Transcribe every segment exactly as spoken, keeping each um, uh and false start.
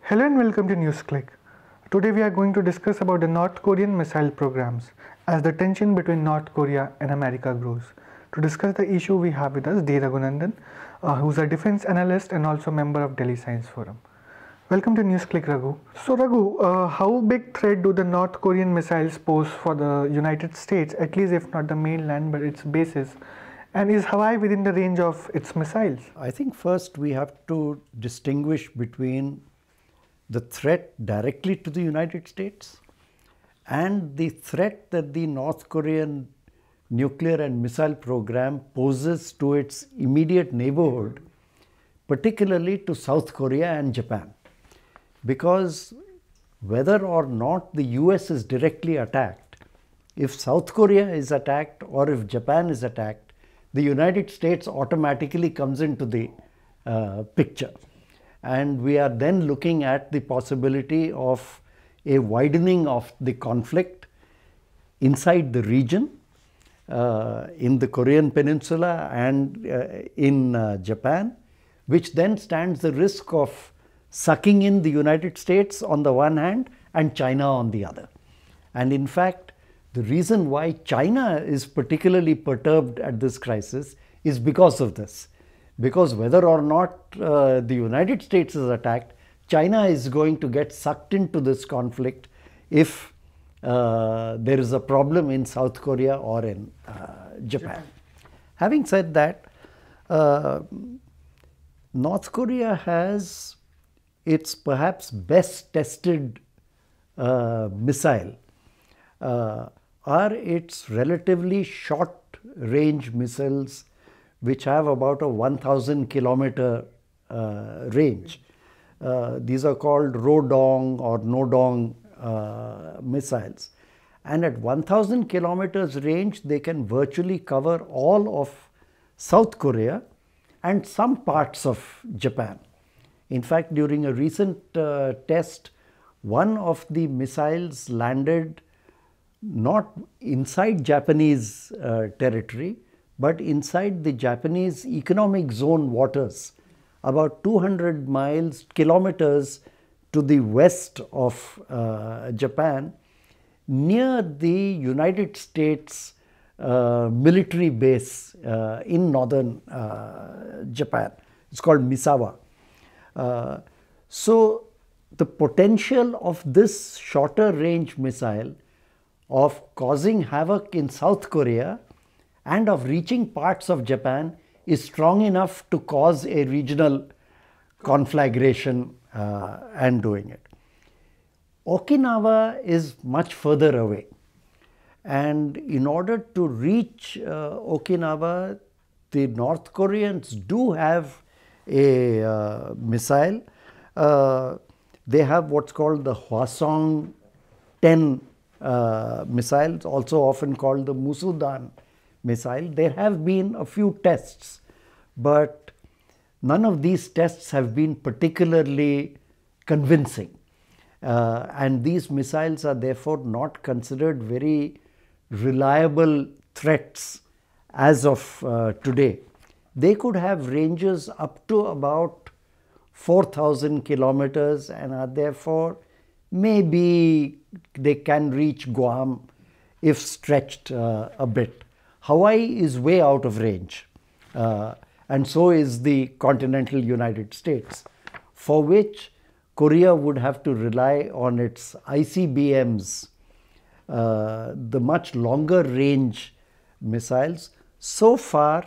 Hello and welcome to Newsclick. Today we are going to discuss about the North Korean missile programs as the tension between North Korea and America grows. To discuss the issue we have with us D. Raghunandan, uh, who is a defense analyst and also member of Delhi Science Forum. Welcome to Newsclick, Raghu. So Raghu, uh, how big threat do the North Korean missiles pose for the United States, at least if not the mainland but its bases? And is Hawaii within the range of its missiles? I think first we have to distinguish between the threat directly to the United States and the threat that the North Korean nuclear and missile program poses to its immediate neighborhood, particularly to South Korea and Japan. Because whether or not the U S is directly attacked, if South Korea is attacked or if Japan is attacked, the United States automatically comes into the uh, picture. And we are then looking at the possibility of a widening of the conflict inside the region, uh, in the Korean Peninsula and uh, in uh, Japan, which then stands the risk of sucking in the United States on the one hand and China on the other. And in fact, the reason why China is particularly perturbed at this crisis is because of this. Because whether or not uh, the United States is attacked, China is going to get sucked into this conflict if uh, there is a problem in South Korea or in uh, Japan. Japan. Having said that, uh, North Korea has its perhaps best tested uh, missile uh, are its relatively short range missiles, which have about a one thousand kilometer uh, range. Uh, these are called Rodong or Nodong uh, missiles. And at one thousand kilometers range, they can virtually cover all of South Korea and some parts of Japan. In fact, during a recent uh, test, one of the missiles landed not inside Japanese uh, territory, but inside the Japanese economic zone waters, about two hundred miles, kilometers to the west of uh, Japan, near the United States uh, military base uh, in northern uh, Japan. It's called Misawa. Uh, so the potential of this shorter range missile of causing havoc in South Korea and of reaching parts of Japan is strong enough to cause a regional conflagration uh, and doing it. Okinawa is much further away, and in order to reach uh, Okinawa, the North Koreans do have a uh, missile. Uh, they have what's called the Hwasong ten uh, missiles, also often called the Musudan missile. There have been a few tests, but none of these tests have been particularly convincing. Uh, and these missiles are therefore not considered very reliable threats as of uh, today. They could have ranges up to about four thousand kilometers and are therefore maybe they can reach Guam if stretched uh, a bit. Hawaii is way out of range, uh, and so is the continental United States, for which Korea would have to rely on its I C B Ms, uh, the much longer range missiles. So far,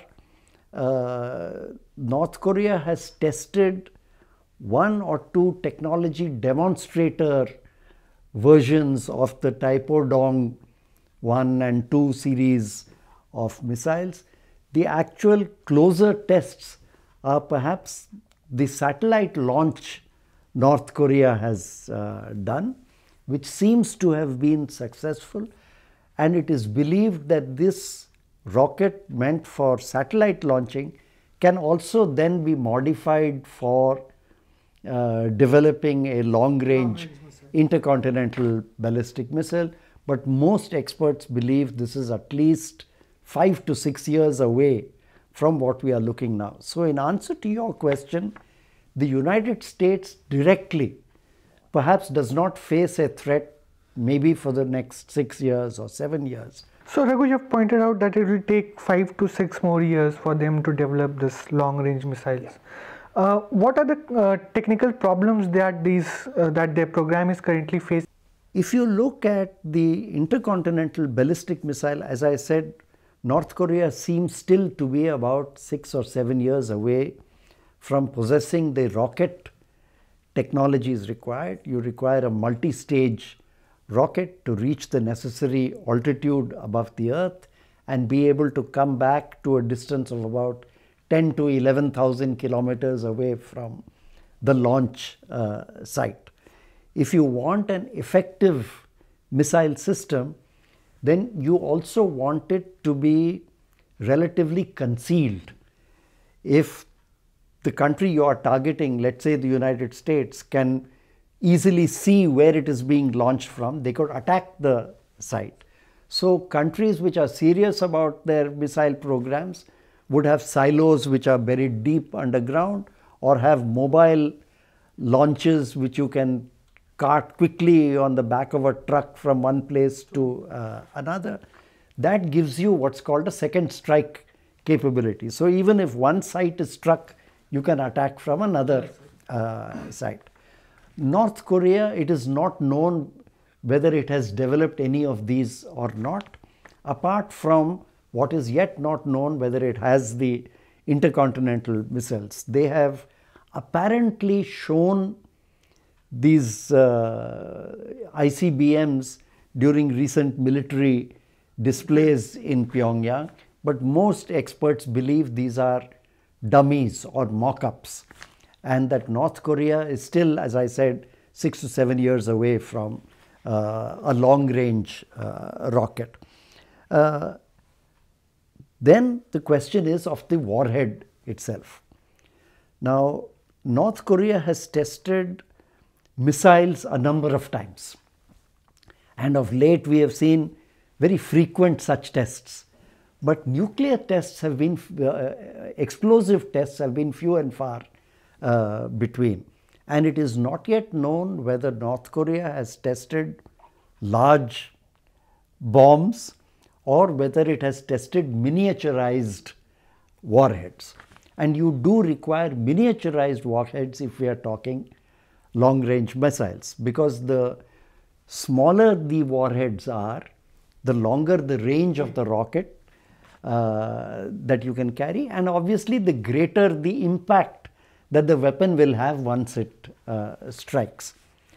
uh, North Korea has tested one or two technology demonstrator versions of the Taepodong one and two series of missiles. The actual closer tests are perhaps the satellite launch North Korea has uh, done, which seems to have been successful, and it is believed that this rocket meant for satellite launching can also then be modified for uh, developing a long-range intercontinental ballistic missile. But most experts believe this is at least five to six years away from what we are looking now. So in answer to your question, the United States directly perhaps does not face a threat maybe for the next six years or seven years. So Raghu, you have pointed out that it will take five to six more years for them to develop this long-range missiles. Yeah. Uh, what are the uh, technical problems that these uh, that their program is currently facing? If you look at the intercontinental ballistic missile, as I said, North Korea seems still to be about six or seven years away from possessing the rocket technologies required. You require a multi-stage rocket to reach the necessary altitude above the Earth and be able to come back to a distance of about ten to eleven thousand kilometers away from the launch uh, site. If you want an effective missile system, then you also want it to be relatively concealed. If the country you are targeting, let's say the United States, can easily see where it is being launched from, they could attack the site. So countries which are serious about their missile programs would have silos which are buried deep underground, or have mobile launches which you can cart quickly on the back of a truck from one place to uh, another. That gives you what's called a second strike capability. So even if one site is struck, you can attack from another uh, site. North Korea, it is not known whether it has developed any of these or not, apart from what is yet not known whether it has the intercontinental missiles. They have apparently shown these uh, I C B Ms during recent military displays in Pyongyang, but most experts believe these are dummies or mock-ups, and that North Korea is still, as I said, six to seven years away from uh, a long-range uh, rocket. Uh, then the question is of the warhead itself. Now, North Korea has tested missiles a number of times, and of late we have seen very frequent such tests. But nuclear tests have been, uh, explosive tests have been few and far uh, between. And it is not yet known whether North Korea has tested large bombs or whether it has tested miniaturized warheads. And you do require miniaturized warheads if we are talking long-range missiles, because the smaller the warheads are, the longer the range of the rocket uh, that you can carry, and obviously the greater the impact that the weapon will have once it uh, strikes.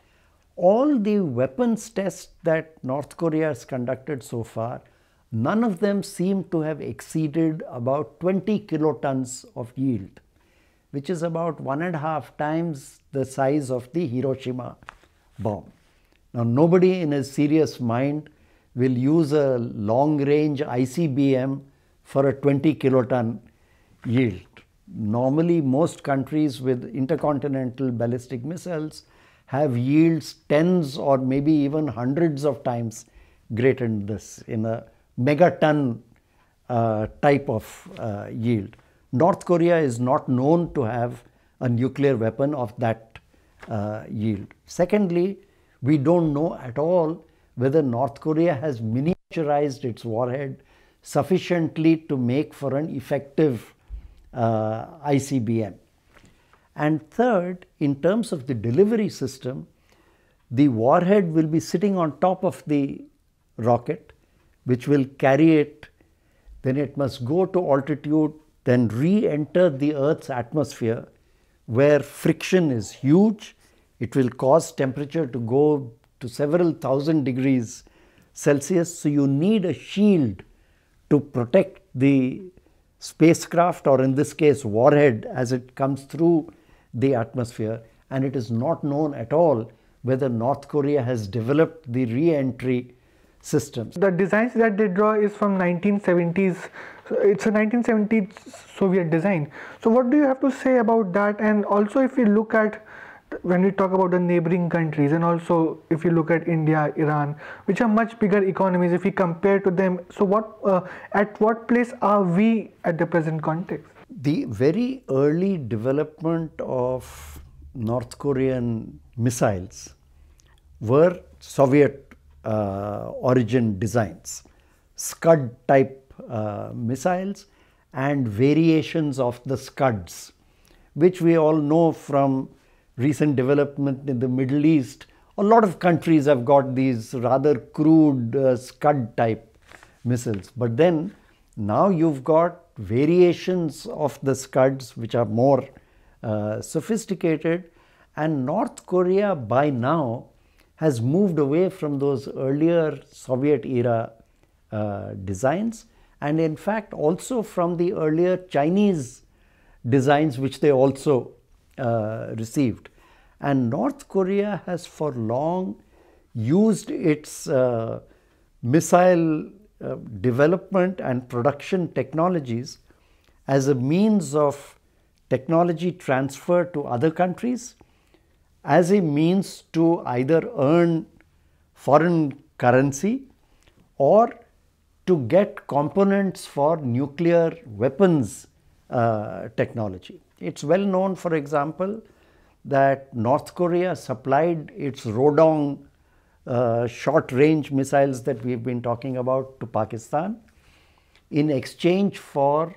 All the weapons tests that North Korea has conducted so far, none of them seem to have exceeded about twenty kilotons of yield, which is about one and a half times the size of the Hiroshima bomb. Now, nobody in his serious mind will use a long-range I C B M for a twenty kiloton yield. Normally, most countries with intercontinental ballistic missiles have yields tens or maybe even hundreds of times greater than this, in a megaton uh, type of uh, yield. North Korea is not known to have a nuclear weapon of that uh, yield. Secondly, we don't know at all whether North Korea has miniaturized its warhead sufficiently to make for an effective uh, I C B M. And third, in terms of the delivery system, the warhead will be sitting on top of the rocket, which will carry it. Then it must go to altitude, then re-enter the Earth's atmosphere, where friction is huge. It will cause temperature to go to several thousand degrees Celsius. So you need a shield to protect the spacecraft, or in this case warhead, as it comes through the atmosphere. And it is not known at all whether North Korea has developed the re-entry systems. The designs that they draw is from nineteen seventies. So it's a nineteen seventies Soviet design. So what do you have to say about that? And also, if we look at, when we talk about the neighboring countries, and also if you look at India, Iran, which are much bigger economies, if we compare to them, so what, uh, at what place are we at the present context? The very early development of North Korean missiles were Soviet uh, origin designs, Scud type uh, missiles and variations of the Scuds, which we all know from recent development in the Middle East. A lot of countries have got these rather crude uh, Scud type missiles. But then now you've got variations of the Scuds which are more uh, sophisticated, and North Korea by now has moved away from those earlier Soviet era uh, designs, and in fact also from the earlier Chinese designs which they also uh, received. And North Korea has for long used its uh, missile uh, development and production technologies as a means of technology transfer to other countries, as a means to either earn foreign currency or to get components for nuclear weapons uh, technology. It's well known, for example, that North Korea supplied its Rodong uh, short-range missiles that we've been talking about to Pakistan in exchange for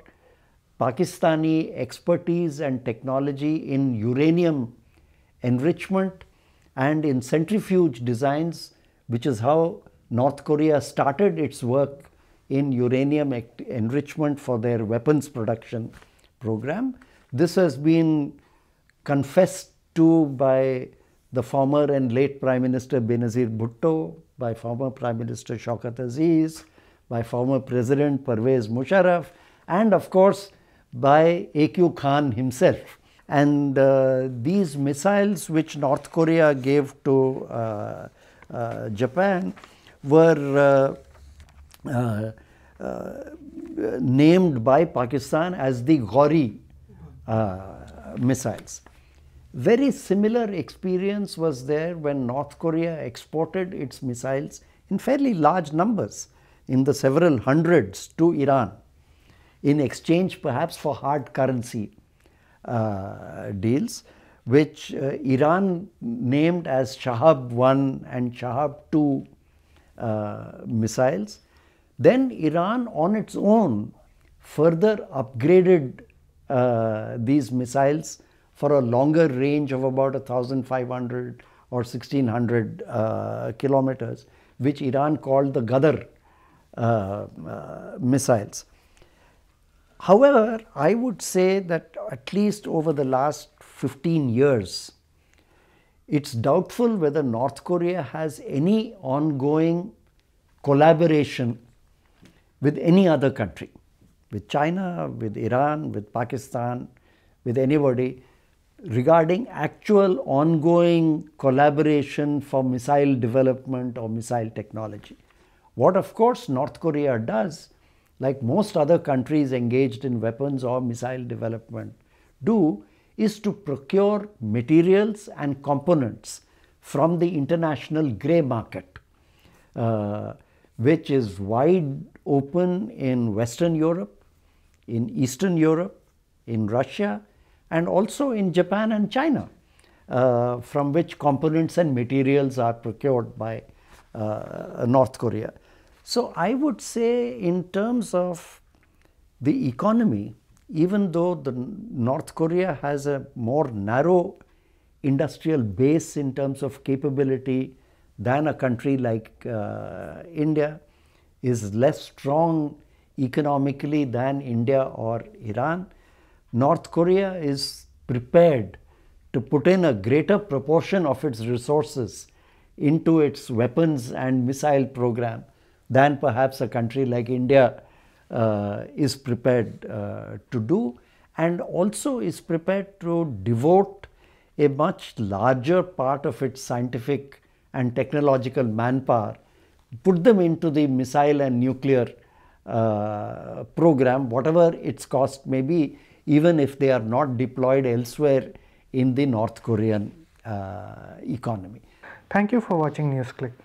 Pakistani expertise and technology in uranium enrichment and in centrifuge designs, which is how North Korea started its work in uranium enrichment for their weapons production program. This has been confessed to by the former and late Prime Minister Benazir Bhutto, by former Prime Minister Shaukat Aziz, by former President Pervez Musharraf, and of course by A Q Khan himself. And uh, these missiles which North Korea gave to uh, uh, Japan were uh, uh, uh, named by Pakistan as the Gauri uh, missiles. Very similar experience was there when North Korea exported its missiles in fairly large numbers, in the several hundreds, to Iran, in exchange perhaps for hard currency uh, deals, which uh, Iran named as Shahab one and Shahab two uh, missiles. Then Iran on its own further upgraded uh, these missiles for a longer range of about one thousand five hundred or sixteen hundred uh, kilometers, which Iran called the Ghadar uh, uh, missiles. However, I would say that at least over the last fifteen years, it's doubtful whether North Korea has any ongoing collaboration with any other country, with China, with Iran, with Pakistan, with anybody, regarding actual ongoing collaboration for missile development or missile technology. What of course North Korea does, like most other countries engaged in weapons or missile development do, is to procure materials and components from the international grey market, uh, which is wide open in Western Europe, in Eastern Europe, in Russia, and also in Japan and China, uh, from which components and materials are procured by uh, North Korea. So I would say in terms of the economy, even though the North Korea has a more narrow industrial base in terms of capability than a country like uh, India, is less strong economically than India or Iran, North Korea is prepared to put in a greater proportion of its resources into its weapons and missile program than perhaps a country like India uh, is prepared uh, to do, and also is prepared to devote a much larger part of its scientific and technological manpower, put them into the missile and nuclear uh, program, whatever its cost may be, even if they are not deployed elsewhere in the North Korean uh, economy. Thank you for watching Newsclick.